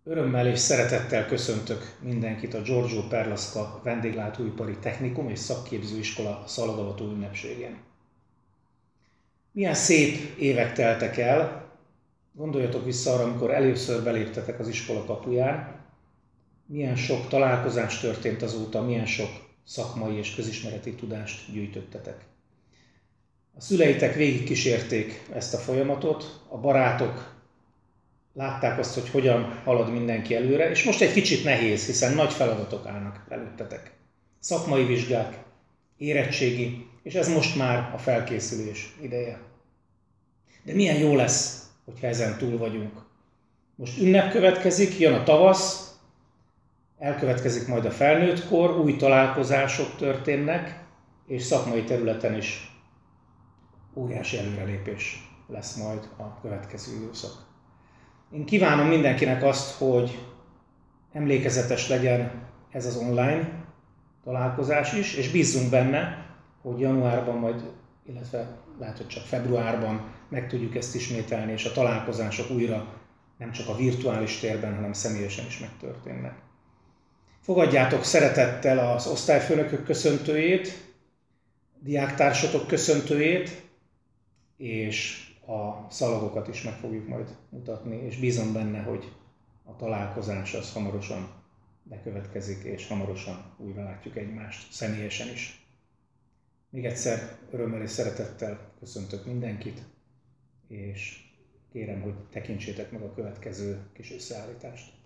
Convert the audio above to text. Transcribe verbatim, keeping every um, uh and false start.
Örömmel és szeretettel köszöntök mindenkit a Giorgio Perlasca Vendéglátóipari Technikum és Szakképzőiskola szalagavató ünnepségén. Milyen szép évek teltek el, gondoljatok vissza arra, amikor először beléptetek az iskola kapuján, milyen sok találkozás történt azóta, milyen sok szakmai és közismereti tudást gyűjtöttetek. A szüleitek végigkísérték ezt a folyamatot, a barátok látták azt, hogy hogyan halad mindenki előre, és most egy kicsit nehéz, hiszen nagy feladatok állnak előttetek. Szakmai vizsgák, érettségi, és ez most már a felkészülés ideje. De milyen jó lesz, hogyha ezen túl vagyunk. Most ünnep következik, jön a tavasz, elkövetkezik majd a felnőttkor, új találkozások történnek, és szakmai területen is óriási előrelépés lesz majd a következő időszak. Én kívánom mindenkinek azt, hogy emlékezetes legyen ez az online találkozás is, és bízzunk benne, hogy januárban majd, illetve lehet, hogy csak februárban meg tudjuk ezt ismételni, és a találkozások újra nem csak a virtuális térben, hanem személyesen is megtörténnek. Fogadjátok szeretettel az osztályfőnökök köszöntőjét, diáktársatok köszöntőjét, és a szalagokat is meg fogjuk majd mutatni, és bízom benne, hogy a találkozás az hamarosan bekövetkezik, és hamarosan újra látjuk egymást, személyesen is. Még egyszer örömmel és szeretettel köszöntök mindenkit, és kérem, hogy tekintsétek meg a következő kis összeállítást.